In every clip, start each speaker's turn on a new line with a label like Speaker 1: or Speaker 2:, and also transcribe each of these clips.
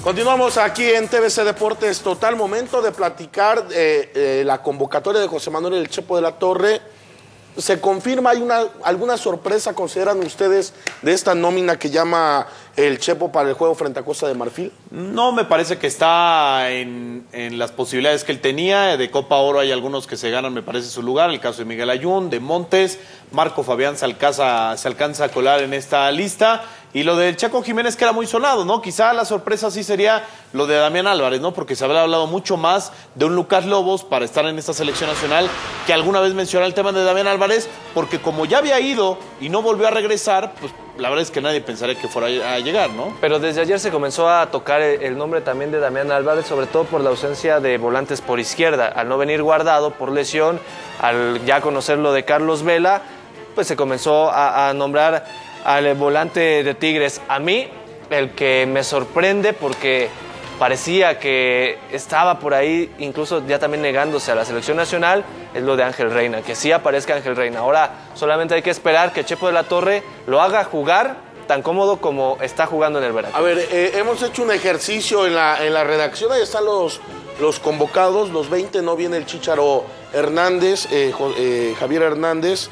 Speaker 1: Continuamos aquí en TVC Deportes Total. Momento de platicar la convocatoria de José Manuel El Chepo de la Torre. ¿Se confirma? ¿Hay alguna sorpresa, consideran ustedes, de esta nómina que llama el Chepo para el juego frente a Costa de Marfil?
Speaker 2: No, me parece que está en las posibilidades que él tenía. De Copa Oro hay algunos que se ganan, me parece, su lugar. El caso de Miguel Ayun, de Montes, Marco Fabián se alcanza a colar en esta lista. Y lo del Chaco Jiménez, que era muy sonado, ¿no? Quizá la sorpresa sí sería lo de Damián Álvarez, ¿no? Porque se había hablado mucho más de un Lucas Lobos para estar en esta selección nacional, que alguna vez mencionó el tema de Damián Álvarez, porque como ya había ido y no volvió a regresar, pues la verdad es que nadie pensaría que fuera a llegar, ¿no?
Speaker 3: Pero desde ayer se comenzó a tocar el nombre también de Damián Álvarez, sobre todo por la ausencia de volantes por izquierda. Al no venir Guardado por lesión, al ya conocer lo de Carlos Vela, pues se comenzó a nombrar al volante de Tigres. A mí, el que me sorprende porque parecía que estaba por ahí, incluso ya también negándose a la selección nacional, es lo de Ángel Reina, que sí aparezca Ángel Reina. Ahora solamente hay que esperar que Chepo de la Torre lo haga jugar tan cómodo como está jugando en el Veracruz.
Speaker 1: A ver, hemos hecho un ejercicio en la redacción, ahí están los convocados, los 20, no viene el Chícharo Hernández, Javier Hernández.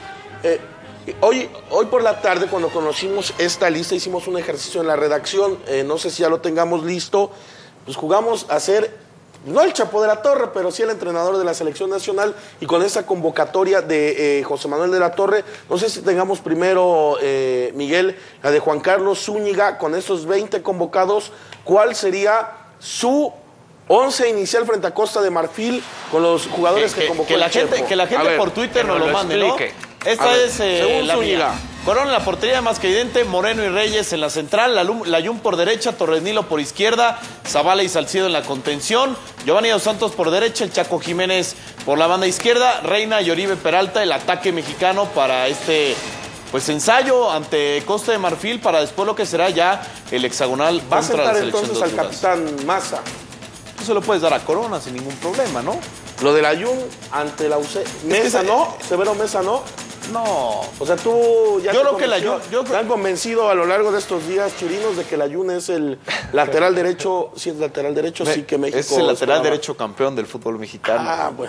Speaker 1: Hoy por la tarde, cuando conocimos esta lista, hicimos un ejercicio en la redacción, no sé si ya lo tengamos listo, pues jugamos a ser, no el Chapo de la Torre, pero sí el entrenador de la selección nacional, y con esa convocatoria de José Manuel de la Torre, no sé si tengamos primero, Miguel, la de Juan Carlos Zúñiga, con esos 20 convocados, ¿cuál sería su 11 inicial frente a Costa de Marfil con los jugadores que convocó el Chepo?
Speaker 2: Que la gente por Twitter nos lo mande, ¿no? Esta es la mía. Corona en la portería, más que evidente, Moreno y Reyes en la central, Layún por derecha, Torres Nilo por izquierda, Zavala y Salcido en la contención, Giovanni Dos Santos por derecha, el Chaco Jiménez por la banda izquierda, Reina y Oribe Peralta, el ataque mexicano para este ensayo ante Costa de Marfil, para después lo que será ya el hexagonal
Speaker 1: ¿Va a
Speaker 2: contra la
Speaker 1: sentar
Speaker 2: selección
Speaker 1: entonces al capitán Maza?
Speaker 2: Eso lo puedes dar a Corona sin ningún problema, ¿no?
Speaker 1: Lo del Ayun ante la UC. Mesa no, Severo Mesa no.
Speaker 2: No.
Speaker 1: O sea, tú ya
Speaker 2: te
Speaker 1: han convencido a lo largo de estos días, chirinos, de que el Ayun es el lateral derecho. Si es lateral derecho, sí que México
Speaker 2: es el lateral derecho campeón del fútbol mexicano.
Speaker 1: Ah, bueno.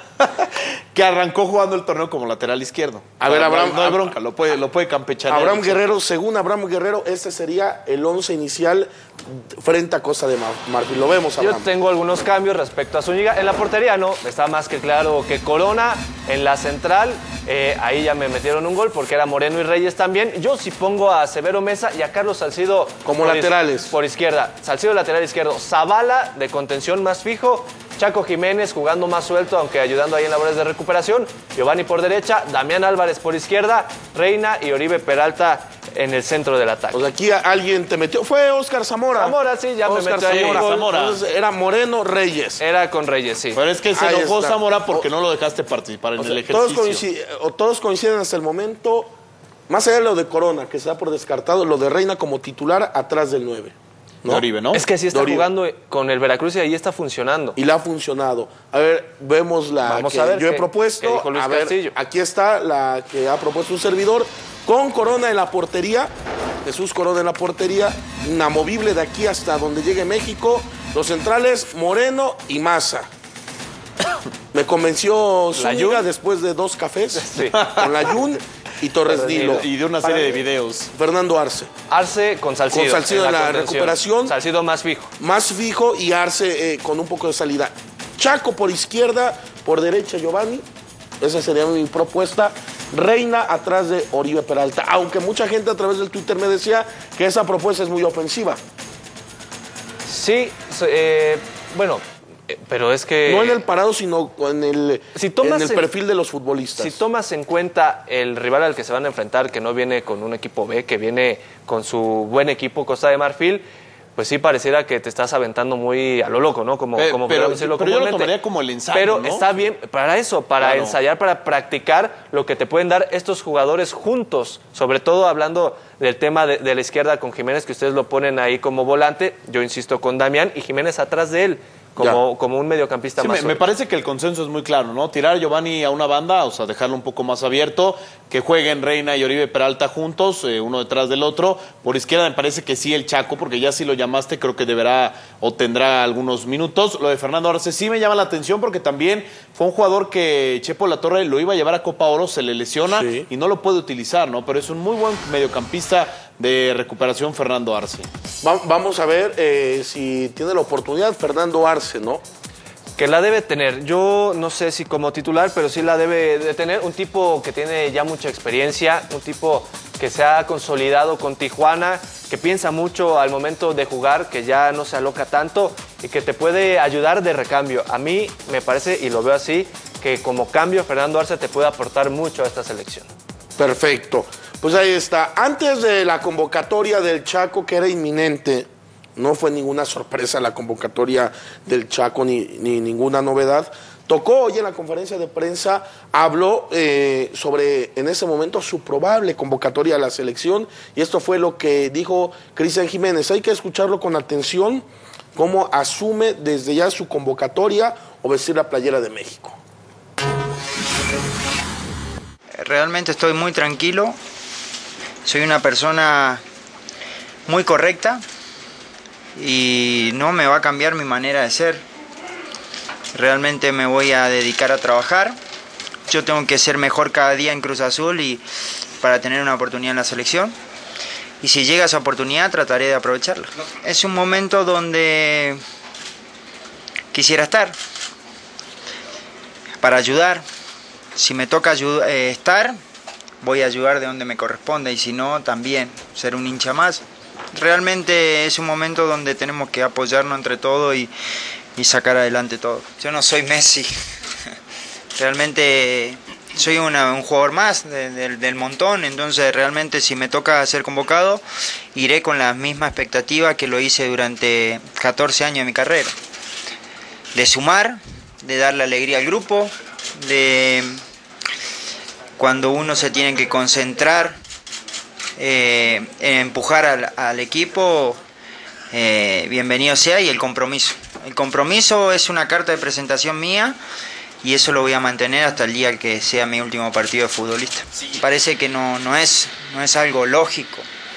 Speaker 2: Que arrancó jugando el torneo como lateral izquierdo.
Speaker 1: A ver, Abraham,
Speaker 2: no hay bronca, lo puede campechanear.
Speaker 1: Abraham Guerrero, según Abraham Guerrero, este sería el 11 inicial frente a Costa de Marfil. Lo vemos, Abraham.
Speaker 3: Yo tengo algunos cambios respecto a Zúñiga. En la portería no, está más que claro que Corona. En la central, ahí ya me metieron un gol porque era Moreno y Reyes también. Yo sí pongo a Severo Mesa y a Carlos Salcido
Speaker 1: como laterales.
Speaker 3: Por izquierda. Salcido lateral izquierdo. Zavala de contención más fijo. Chaco Jiménez jugando más suelto, aunque ayudando ahí en labores de recuperación. Giovanni por derecha, Damián Álvarez por izquierda, Reina y Oribe Peralta en el centro del ataque.
Speaker 1: Pues aquí alguien te metió, fue Óscar Zamora.
Speaker 3: Zamora, sí, ya
Speaker 1: Oscar
Speaker 3: me metió ahí.
Speaker 2: Zamora.
Speaker 1: Entonces era Moreno Reyes.
Speaker 3: Era con Reyes, sí.
Speaker 2: Pero es que se enojó Zamora porque no lo dejaste participar en el ejercicio.
Speaker 1: Todos coinciden hasta el momento, más allá de lo de Corona, que se da por descartado, lo de Reina como titular atrás del 9.
Speaker 2: ¿No? De Oribe, ¿no?
Speaker 3: Es que sí está jugando con el Veracruz y ahí está funcionando.
Speaker 1: Y le ha funcionado. A ver, vemos la
Speaker 3: Vamos
Speaker 1: que
Speaker 3: a ver
Speaker 1: yo he propuesto.
Speaker 3: A ver,
Speaker 1: aquí está la que ha propuesto un servidor. Con Corona en la portería. Jesús Corona en la portería. Inamovible de aquí hasta donde llegue México. Los centrales, Moreno y Maza. Me convenció Zúñiga después de 2 cafés. Sí. Con Layún y Torres Nilo.
Speaker 2: Y de una serie de videos.
Speaker 1: Fernando Arce.
Speaker 3: Arce con Salcido.
Speaker 1: Con Salcido en la recuperación.
Speaker 3: Salcido más fijo.
Speaker 1: Más fijo y Arce con un poco de salida. Chaco por izquierda, por derecha Giovanni. Esa sería mi propuesta. Reina atrás de Oribe Peralta. Aunque mucha gente a través del Twitter me decía que esa propuesta es muy ofensiva.
Speaker 3: Sí, bueno... Pero es que...
Speaker 1: No en el parado, sino en el perfil de los futbolistas.
Speaker 3: Si tomas en cuenta el rival al que se van a enfrentar, que no viene con un equipo B, que viene con su buen equipo Costa de Marfil, pues sí pareciera que te estás aventando muy a lo loco, ¿no?
Speaker 2: Pero yo lo tomaría como el ensayo,
Speaker 3: Pero
Speaker 2: ¿no?
Speaker 3: Está bien para eso, para ensayar, para practicar lo que te pueden dar estos jugadores juntos. Sobre todo hablando del tema de la izquierda con Jiménez, que ustedes lo ponen ahí como volante. Yo insisto con Damián y Jiménez atrás de él. como un mediocampista
Speaker 2: Sí,
Speaker 3: más.
Speaker 2: me parece que el consenso es muy claro, ¿no? Tirar a Giovanni a una banda, o sea, dejarlo un poco más abierto, que jueguen Reina y Oribe Peralta juntos, uno detrás del otro. Por izquierda me parece que sí el Chaco, porque ya si lo llamaste creo que deberá o tendrá algunos minutos. Lo de Fernando Arce sí me llama la atención porque también fue un jugador que Chepo Latorre lo iba a llevar a Copa Oro, se le lesiona y no lo puede utilizar, ¿no? Pero es un muy buen mediocampista de recuperación Fernando Arce.
Speaker 1: Vamos a ver si tiene la oportunidad Fernando Arce, ¿no?
Speaker 3: Que la debe tener. Yo no sé si como titular, pero sí la debe de tener. Un tipo que tiene ya mucha experiencia, un tipo que se ha consolidado con Tijuana, que piensa mucho al momento de jugar, que ya no se aloca tanto y que te puede ayudar de recambio. A mí me parece, y lo veo así, que como cambio Fernando Arce te puede aportar mucho a esta selección.
Speaker 1: Perfecto. Pues ahí está. Antes de la convocatoria del Chaco, que era inminente, no fue ninguna sorpresa la convocatoria del Chaco ni ninguna novedad. Tocó hoy en la conferencia de prensa, habló sobre en ese momento su probable convocatoria a la selección y esto fue lo que dijo Cristian Jiménez. Hay que escucharlo con atención, cómo asume desde ya su convocatoria o vestir la playera de México.
Speaker 4: Realmente estoy muy tranquilo, soy una persona muy correcta y no me va a cambiar mi manera de ser. Realmente me voy a dedicar a trabajar. Yo tengo que ser mejor cada día en Cruz Azul y para tener una oportunidad en la selección. Y si llega esa oportunidad trataré de aprovecharla. Es un momento donde quisiera estar para ayudar. Si me toca estar, voy a ayudar de donde me corresponda y si no, también ser un hincha más. Realmente es un momento donde tenemos que apoyarnos entre todos y sacar adelante todo. Yo no soy Messi, realmente soy un jugador más del montón, entonces realmente si me toca ser convocado, iré con la misma expectativa que lo hice durante 14 años de mi carrera. De sumar, de darle alegría al grupo, de cuando uno se tiene que concentrar en empujar al equipo, bienvenido sea, y el compromiso. El compromiso es una carta de presentación mía y eso lo voy a mantener hasta el día que sea mi último partido de futbolista. Parece que no es algo lógico.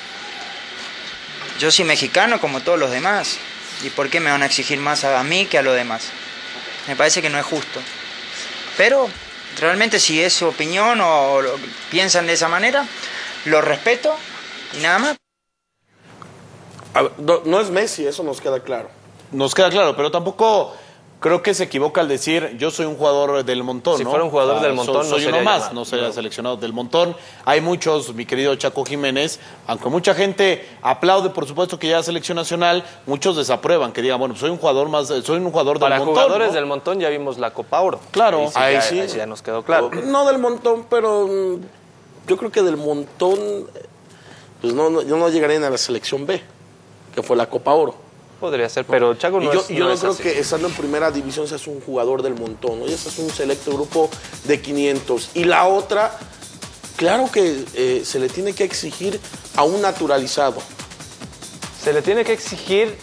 Speaker 4: Yo soy mexicano como todos los demás. ¿Y por qué me van a exigir más a mí que a los demás? Me parece que no es justo. Pero realmente si es su opinión o piensan de esa manera, lo respeto y nada más.
Speaker 1: No es Messi, eso nos queda claro.
Speaker 2: Nos queda claro, pero tampoco creo que se equivoca al decir yo soy un jugador del montón,
Speaker 3: Si
Speaker 2: ¿no?
Speaker 3: fuera un jugador del montón,
Speaker 2: soy
Speaker 3: no sería
Speaker 2: uno más,
Speaker 3: llamado.
Speaker 2: no sería seleccionado del montón. Hay muchos, mi querido Chaco Jiménez, aunque mucha gente aplaude, por supuesto, que ya es selección nacional, muchos desaprueban, que digan, bueno, soy un jugador más, soy un jugador del
Speaker 3: Para
Speaker 2: montón.
Speaker 3: jugadores
Speaker 2: ¿no?
Speaker 3: del montón ya vimos la Copa Oro.
Speaker 2: Claro.
Speaker 3: Ahí
Speaker 1: Ahí
Speaker 3: sí ya nos quedó claro.
Speaker 1: No del montón, pero yo creo que del montón, pues yo no llegaré a la selección B, que fue la Copa Oro.
Speaker 3: Podría ser, pero Chaco no es
Speaker 1: Yo no creo
Speaker 3: así.
Speaker 1: que estando en primera división seas un jugador del montón, ¿no? Ya estás un selecto grupo de 500. Y la otra, claro que se le tiene que exigir a un naturalizado.
Speaker 3: Se le tiene que exigir,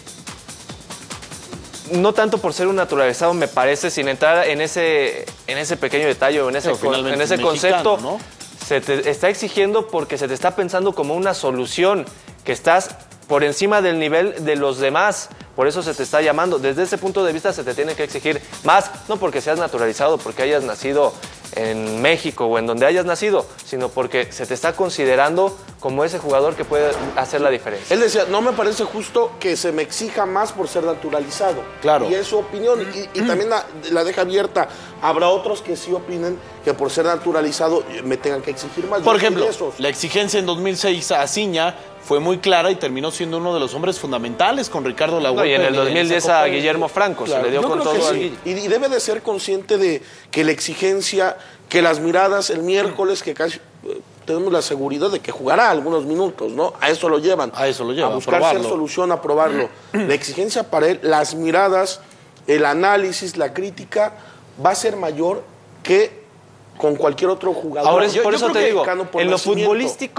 Speaker 3: no tanto por ser un naturalizado, me parece, sin entrar en ese pequeño detalle o en ese,
Speaker 2: finalmente
Speaker 3: en ese
Speaker 2: es mexicano,
Speaker 3: concepto,
Speaker 2: ¿no?
Speaker 3: Se te está exigiendo porque se te está pensando como una solución, que estás por encima del nivel de los demás, por eso se te está llamando. Desde ese punto de vista se te tiene que exigir más, no porque seas naturalizado, porque hayas nacido en México o en donde hayas nacido, sino porque se te está considerando como ese jugador que puede hacer la diferencia.
Speaker 1: Él decía, no me parece justo que se me exija más por ser naturalizado.
Speaker 2: Claro.
Speaker 1: Y es su opinión. Y también la deja abierta. Habrá otros que sí opinen que por ser naturalizado me tengan que exigir más.
Speaker 2: Por
Speaker 1: Yo soy
Speaker 2: ejemplo,
Speaker 1: de esos.
Speaker 2: la exigencia en 2006 a Ciña fue muy clara y terminó siendo uno de los hombres fundamentales con Ricardo La Huerta.
Speaker 3: No, y en el 2010
Speaker 2: esa Copa
Speaker 3: a Guillermo Franco,
Speaker 1: Claro,
Speaker 3: se le dio
Speaker 1: yo
Speaker 3: con
Speaker 1: creo que
Speaker 3: todo a
Speaker 1: sí.
Speaker 3: Guille.
Speaker 1: Y debe de ser consciente de que la exigencia, que las miradas el miércoles, que casi tenemos la seguridad de que jugará algunos minutos, ¿no? A eso lo llevan.
Speaker 2: A eso lo llevan,
Speaker 1: A buscar
Speaker 2: probarlo.
Speaker 1: ser solución, a probarlo. La exigencia para él, las miradas, el análisis, la crítica, va a ser mayor que con cualquier otro jugador.
Speaker 3: Ahora,
Speaker 1: Yo
Speaker 3: por eso
Speaker 1: creo
Speaker 3: te
Speaker 1: que
Speaker 3: digo,
Speaker 1: Cano por
Speaker 3: en lo
Speaker 1: nacimiento.
Speaker 3: futbolístico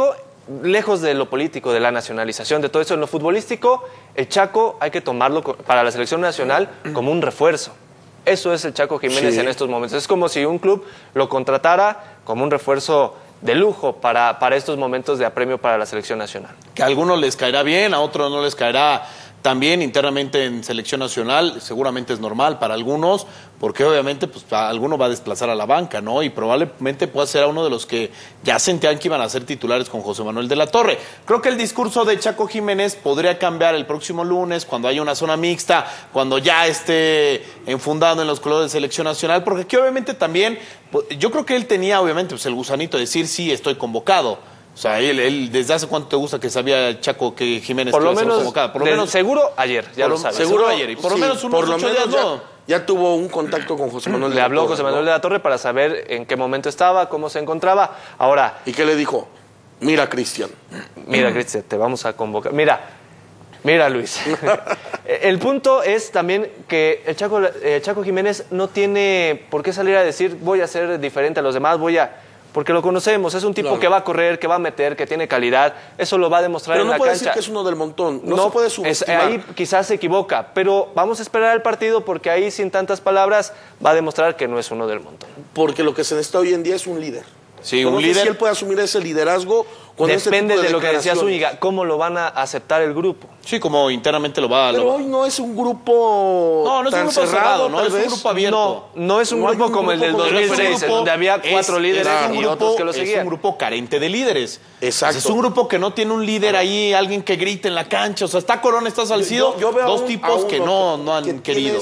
Speaker 3: lejos de lo político, de la nacionalización, de todo eso, en lo futbolístico, el Chaco hay que tomarlo para la selección nacional como un refuerzo. Eso es el Chaco Jiménez en estos momentos. Es como si un club lo contratara como un refuerzo de lujo para estos momentos de apremio para la selección nacional.
Speaker 2: Que a algunos les caerá bien, a otros no les caerá tan bien internamente en selección nacional, seguramente es normal para algunos, porque obviamente pues a alguno va a desplazar a la banca, ¿no? Y probablemente pueda ser a uno de los que ya sentían que iban a ser titulares con José Manuel de la Torre. Creo que el discurso de Chaco Jiménez podría cambiar el próximo lunes, cuando haya una zona mixta, cuando ya esté enfundado en los colores de selección nacional, porque aquí obviamente también, pues, yo creo que él tenía obviamente pues, el gusanito de decir, sí, estoy convocado. O sea, él ¿desde hace cuánto te gusta que sabía Chaco que Jiménez
Speaker 3: por lo
Speaker 2: iba a ser
Speaker 3: menos,
Speaker 2: convocada? Por lo menos
Speaker 3: seguro ayer, ya lo sabes.
Speaker 2: Seguro ayer, y por lo menos unos 8 días, ¿no?
Speaker 1: Ya tuvo un contacto con José Manuel de
Speaker 3: Le
Speaker 1: la
Speaker 3: habló
Speaker 1: Torre,
Speaker 3: José Manuel de la Torre para saber en qué momento estaba, cómo se encontraba. Ahora,
Speaker 1: ¿y qué le dijo? Mira, Cristian.
Speaker 3: mira, Cristian, te vamos a convocar. Mira, Luis. El punto es también que el Chaco Jiménez no tiene por qué salir a decir voy a ser diferente a los demás, porque lo conocemos, es un tipo que va a correr, que va a meter, que tiene calidad, eso lo va a demostrar en la cancha.
Speaker 1: Pero no puede decir que es uno del montón, no se puede subestimar.
Speaker 3: Ahí quizás se equivoca, pero vamos a esperar el partido porque ahí sin tantas palabras va a demostrar que no es uno del montón.
Speaker 1: Porque lo que se necesita hoy en día es un líder.
Speaker 2: Sí,
Speaker 1: un
Speaker 2: un
Speaker 1: líder.
Speaker 2: líder.
Speaker 1: Si él puede asumir ese liderazgo con
Speaker 3: Depende
Speaker 1: ese tipo
Speaker 3: de lo que decía
Speaker 1: declaraciones.
Speaker 3: Zúñiga, cómo lo van a aceptar el grupo.
Speaker 2: Sí, como internamente lo va a...
Speaker 1: Pero hoy no es un grupo
Speaker 2: No, no es un
Speaker 1: tan
Speaker 2: grupo cerrado, no
Speaker 1: tal
Speaker 2: es un
Speaker 1: vez.
Speaker 2: grupo abierto.
Speaker 3: No es un
Speaker 1: No hay
Speaker 3: grupo
Speaker 1: un
Speaker 3: como el del
Speaker 1: grupo como el
Speaker 3: 2006,
Speaker 1: grupo,
Speaker 3: donde había 4 líderes
Speaker 2: un
Speaker 3: y
Speaker 2: grupo,
Speaker 3: otros que lo
Speaker 2: es
Speaker 3: seguían.
Speaker 2: un grupo carente de líderes.
Speaker 1: Exacto.
Speaker 2: Es un grupo que no tiene un líder ahí, alguien que grite en la cancha. O sea, está Corona, está Salcido,
Speaker 1: Yo veo
Speaker 2: dos tipos que no han
Speaker 1: que tiene
Speaker 2: querido.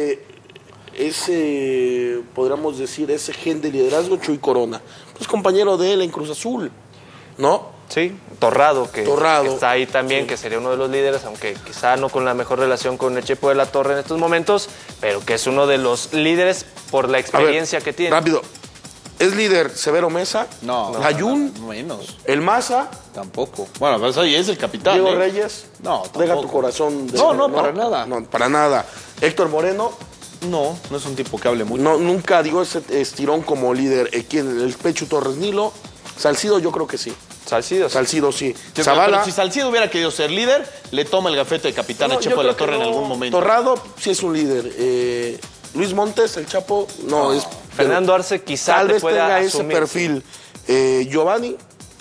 Speaker 1: ese, podríamos decir, ese gen de liderazgo, Chuy Corona. Pues compañero de él en Cruz Azul, ¿no?
Speaker 3: Sí, Torrado, que
Speaker 1: Torrado.
Speaker 3: está ahí también, que sería uno de los líderes, aunque quizá no con la mejor relación con el Chepo de la Torre en estos momentos, pero que es uno de los líderes por la experiencia que tiene.
Speaker 1: Rápido. ¿Es líder Severo Mesa?
Speaker 2: No.
Speaker 1: ¿Ayun?
Speaker 2: No, menos.
Speaker 1: ¿El Maza?
Speaker 2: Tampoco. Bueno, pues ahí es el capitán.
Speaker 1: ¿Diego
Speaker 2: ¿eh?
Speaker 1: Reyes?
Speaker 2: No,
Speaker 1: Deja
Speaker 2: tampoco.
Speaker 1: tu corazón.
Speaker 2: No, para nada.
Speaker 1: No, para nada. ¿Héctor Moreno?
Speaker 2: No, no es un tipo que hable mucho.
Speaker 1: No, nunca dio ese estirón como líder. ¿Quién? ¿El Pechu Torres Nilo? Salcido yo creo que sí.
Speaker 3: Salcido.
Speaker 1: Salcido sí.
Speaker 2: Pero
Speaker 1: Zavala.
Speaker 2: si Salcido hubiera querido ser líder, le toma el gafete de capitán
Speaker 1: No,
Speaker 2: a Chepo
Speaker 1: yo
Speaker 2: de la
Speaker 1: creo que
Speaker 2: Torre en
Speaker 1: no.
Speaker 2: algún momento.
Speaker 1: Torrado sí es un líder. Luis Montes, el Chapo, no es.
Speaker 3: Fernando Arce quizá
Speaker 1: tal
Speaker 3: te
Speaker 1: vez
Speaker 3: pueda
Speaker 1: tenga ese
Speaker 3: asumir.
Speaker 1: perfil. Giovanni,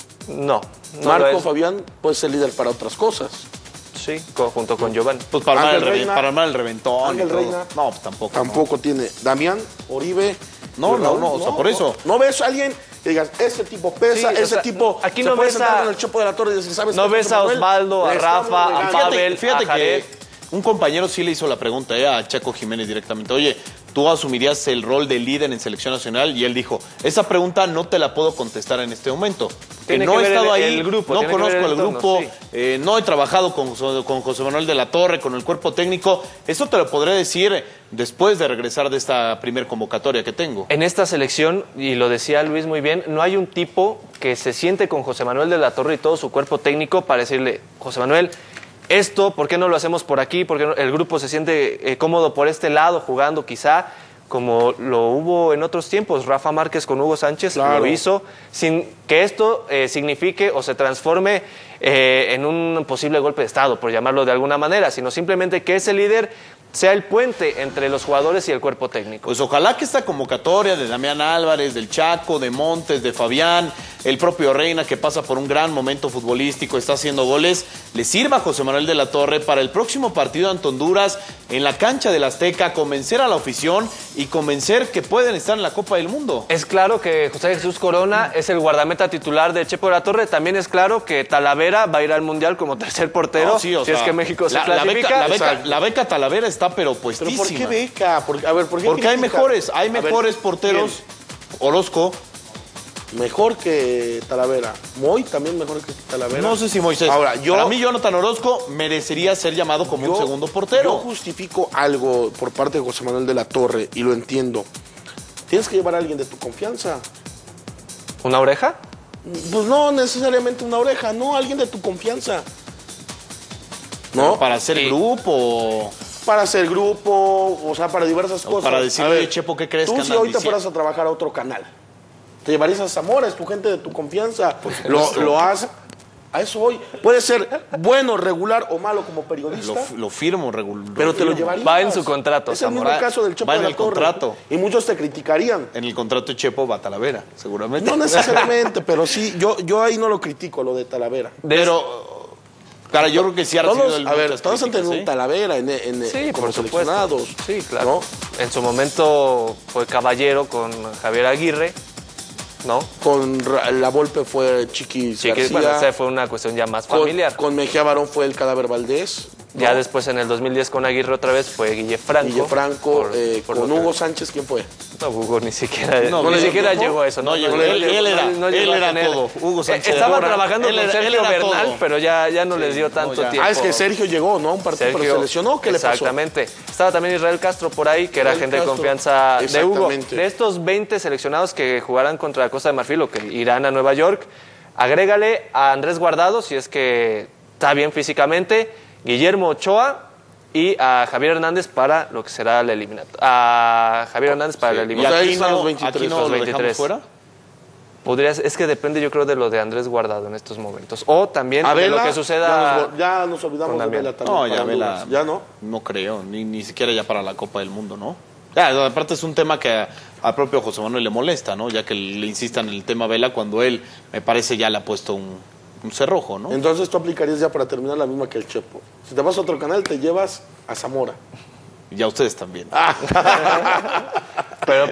Speaker 3: No
Speaker 1: Marco
Speaker 3: lo es.
Speaker 1: Fabián puede ser líder para otras cosas.
Speaker 3: Sí, junto con Giovanni.
Speaker 2: Pues para armar,
Speaker 1: Ángel Reina.
Speaker 2: para armar el reventón.
Speaker 1: Ángel
Speaker 2: y todo.
Speaker 1: Reina.
Speaker 2: No, pues tampoco.
Speaker 1: Tampoco tiene. Damián, Oribe.
Speaker 2: No,
Speaker 1: Raúl,
Speaker 2: no, o sea, por eso.
Speaker 1: No ves a alguien que digas, ese tipo pesa,
Speaker 3: Sí, o
Speaker 1: ese
Speaker 3: sea,
Speaker 1: tipo.
Speaker 3: aquí
Speaker 1: se
Speaker 3: no
Speaker 1: puede
Speaker 3: ves
Speaker 1: sentar
Speaker 3: a-
Speaker 1: con el Chepo de la Torre y decir, ¿sabes
Speaker 3: no
Speaker 1: qué,
Speaker 3: ves
Speaker 1: José
Speaker 3: a
Speaker 1: Manuel?
Speaker 3: Osvaldo, a
Speaker 1: Le
Speaker 3: Rafa,
Speaker 1: estamos
Speaker 3: a
Speaker 1: regando.
Speaker 3: Pavel,
Speaker 2: Fíjate
Speaker 3: a Jared.
Speaker 2: que un compañero sí le hizo la pregunta a Chaco Jiménez directamente. Oye, ¿tú asumirías el rol de líder en selección nacional? Y él dijo, esa pregunta no te la puedo contestar en este momento.
Speaker 3: Tiene
Speaker 2: no
Speaker 3: que
Speaker 2: he
Speaker 3: ver
Speaker 2: estado
Speaker 3: el
Speaker 2: ahí,
Speaker 3: grupo,
Speaker 2: no
Speaker 3: tiene que
Speaker 2: conozco
Speaker 3: ver el
Speaker 2: el
Speaker 3: entorno,
Speaker 2: grupo,
Speaker 3: sí.
Speaker 2: no he trabajado con José Manuel de la Torre, con el cuerpo técnico. Eso te lo podré decir después de regresar de esta primer convocatoria que tengo.
Speaker 3: En esta selección, y lo decía Luis muy bien, no hay un tipo que se siente con José Manuel de la Torre y todo su cuerpo técnico para decirle, José Manuel, esto, ¿por qué no lo hacemos por aquí? ¿Por qué no? El grupo se siente cómodo por este lado, jugando quizá, como lo hubo en otros tiempos. Rafa Márquez con Hugo Sánchez
Speaker 1: Claro.
Speaker 3: lo hizo, sin que esto signifique o se transforme en un posible golpe de Estado, por llamarlo de alguna manera, sino simplemente que ese líder sea el puente entre los jugadores y el cuerpo técnico.
Speaker 2: Pues ojalá que esta convocatoria de Damián Álvarez, del Chaco, de Montes, de Fabián, el propio Reina que pasa por un gran momento futbolístico, está haciendo goles, le sirva a José Manuel de la Torre para el próximo partido ante Honduras en la cancha del Azteca, convencer a la afición y convencer que pueden estar en la Copa del Mundo.
Speaker 3: Es claro que José Jesús Corona es el guardameta titular de Chepo de la Torre. También es claro que Talavera va a ir al Mundial como tercer portero.
Speaker 2: No, sí, o
Speaker 3: si es
Speaker 2: sea,
Speaker 3: que México se
Speaker 2: la
Speaker 3: clasifica.
Speaker 2: la beca Talavera está pero
Speaker 1: ¿Pero
Speaker 2: puestísima.
Speaker 1: por qué beca? ¿Por qué
Speaker 2: Porque hay
Speaker 1: critica?
Speaker 2: mejores,
Speaker 1: A ver,
Speaker 2: porteros. Orozco,
Speaker 1: ¿quién? Mejor que Talavera. Moy también mejor que Talavera.
Speaker 2: no sé si Moisés.
Speaker 1: Ahora,
Speaker 2: Para mí, Jonathan Orozco merecería ser llamado como un segundo
Speaker 1: Yo
Speaker 2: portero.
Speaker 1: justifico algo por parte de José Manuel de la Torre y lo entiendo. Tienes que llevar a alguien de tu confianza.
Speaker 3: ¿Una oreja?
Speaker 1: Pues no necesariamente una oreja, no, alguien de tu confianza. ¿No?
Speaker 2: Para hacer
Speaker 3: Sí.
Speaker 2: grupo.
Speaker 1: Para hacer grupo, o sea, para diversas cosas.
Speaker 2: para decirle,
Speaker 1: A ver,
Speaker 2: oye, Chepo, ¿qué crees
Speaker 1: tú
Speaker 2: que
Speaker 1: si
Speaker 2: andan
Speaker 1: hoy te
Speaker 2: diciendo?
Speaker 1: fueras a trabajar a otro canal, te llevarías a Zamora, es tu gente de tu confianza. Lo has A eso hoy puede ser bueno, regular o malo como periodista.
Speaker 2: Lo firmo,
Speaker 1: pero te lo llevarías.
Speaker 3: Va en su contrato,
Speaker 1: Es el mismo
Speaker 2: Zamora.
Speaker 1: caso del Chepo
Speaker 2: Va en
Speaker 1: de la
Speaker 2: el
Speaker 1: Torre.
Speaker 2: contrato.
Speaker 1: Y muchos te criticarían.
Speaker 2: En el contrato de Chepo va Talavera, seguramente.
Speaker 1: No necesariamente, pero sí, yo ahí no lo critico, lo de Talavera.
Speaker 2: Pero, cara, yo creo que sí ha recibido
Speaker 1: Todos, a ver, todos han tenido un Talavera
Speaker 3: Sí,
Speaker 1: como
Speaker 3: por supuesto.
Speaker 1: seleccionados.
Speaker 3: Sí, claro.
Speaker 1: ¿no?
Speaker 3: En su momento fue caballero con Javier Aguirre, ¿no?
Speaker 1: La Volpe fue Chiqui
Speaker 3: Sí,
Speaker 1: García.
Speaker 3: bueno, esa fue una cuestión ya más familiar.
Speaker 1: Con Mejía Barón fue el Cadáver Valdés. ¿no?
Speaker 3: Ya después en el 2010 con Aguirre otra vez fue Guille Franco.
Speaker 1: Guille Franco,
Speaker 3: por
Speaker 1: con
Speaker 3: lo que-
Speaker 1: Hugo Sánchez, ¿quién fue?
Speaker 3: No, Hugo ni siquiera,
Speaker 2: No,
Speaker 3: ni
Speaker 2: no,
Speaker 3: siquiera
Speaker 1: no,
Speaker 3: llegó a eso.
Speaker 2: no llegó. Él
Speaker 3: llegó
Speaker 2: era
Speaker 3: a tener-
Speaker 2: todo. Hugo Sánchez
Speaker 3: Estaba
Speaker 2: Bora.
Speaker 3: trabajando
Speaker 2: Él
Speaker 3: con
Speaker 2: era- él
Speaker 3: Sergio
Speaker 2: era
Speaker 3: Bernal,
Speaker 2: todo.
Speaker 3: pero ya no les dio tanto
Speaker 2: ya.
Speaker 3: tiempo.
Speaker 1: Ah, es que Sergio llegó, ¿no? Un partido, pero se lesionó. ¿Qué le pasó?
Speaker 3: Exactamente. Estaba también Israel Castro por ahí, que era
Speaker 1: Israel
Speaker 3: gente de
Speaker 1: Castro.
Speaker 3: confianza de Hugo.
Speaker 1: Exactamente.
Speaker 3: De estos 20 seleccionados que jugarán contra la Costa de Marfil o que irán a Nueva York, agrégale a Andrés Guardado, si es que está bien físicamente, Guillermo Ochoa y a Javier Hernández para lo que será la eliminatoria. A Javier Hernández para la
Speaker 2: ¿Y
Speaker 1: O sea,
Speaker 3: eliminatoria.
Speaker 1: ahí
Speaker 2: aquí
Speaker 1: están
Speaker 2: no,
Speaker 1: los 23,
Speaker 2: aquí no
Speaker 3: los
Speaker 2: lo dejamos
Speaker 3: 23.
Speaker 2: fuera?
Speaker 3: Es que depende, yo creo, de lo de Andrés Guardado en estos momentos. O también
Speaker 1: A
Speaker 3: de lo
Speaker 1: Vela,
Speaker 3: que suceda.
Speaker 1: ya nos olvidamos
Speaker 3: con
Speaker 1: de
Speaker 3: Damián.
Speaker 1: Vela también.
Speaker 2: No, ya
Speaker 1: para
Speaker 2: Vela.
Speaker 1: Honduras. Ya no.
Speaker 2: No creo, ni siquiera ya para la Copa del Mundo, ¿no? Ya, aparte es un tema que al propio José Manuel le molesta, ¿no? Ya que le insistan en el tema Vela cuando él, me parece, ya le ha puesto un cerrojo, ¿no?
Speaker 1: Entonces tú aplicarías ya para terminar la misma que el Chepo. Si te vas a otro canal, te llevas a Zamora.
Speaker 2: Y ya ustedes también.
Speaker 3: Pero